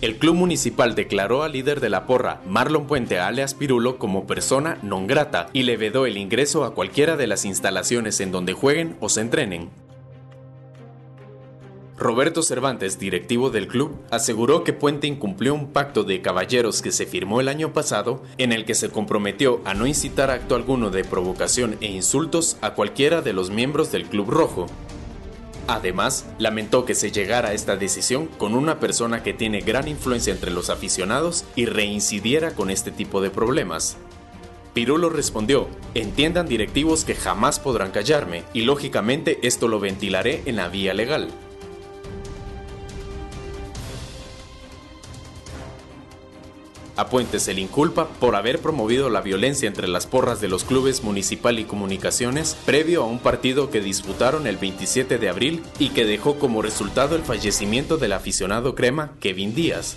El club municipal declaró al líder de la porra, Marlon Puente alias Pirulo, como persona non grata y le vedó el ingreso a cualquiera de las instalaciones en donde jueguen o se entrenen. Roberto Cervantes, directivo del club, aseguró que Puente incumplió un pacto de caballeros que se firmó el año pasado, en el que se comprometió a no incitar acto alguno de provocación e insultos a cualquiera de los miembros del Club Rojo. Además, lamentó que se llegara a esta decisión con una persona que tiene gran influencia entre los aficionados y reincidiera con este tipo de problemas. Pirulo respondió: entiendan directivos que jamás podrán callarme, y lógicamente esto lo ventilaré en la vía legal. A Puente se le inculpa por haber promovido la violencia entre las porras de los clubes Municipal y Comunicaciones previo a un partido que disputaron el 27 de abril y que dejó como resultado el fallecimiento del aficionado crema Kevin Díaz.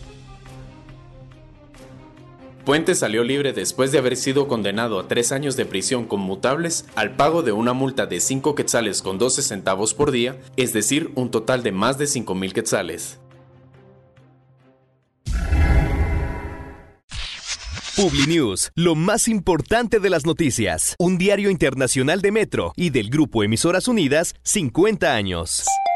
Puente salió libre después de haber sido condenado a 3 años de prisión conmutables al pago de una multa de 5 quetzales con 12 centavos por día, es decir, un total de más de 5,000 quetzales. Publinews, lo más importante de las noticias. Un diario internacional de Metro y del Grupo Emisoras Unidas, 50 años.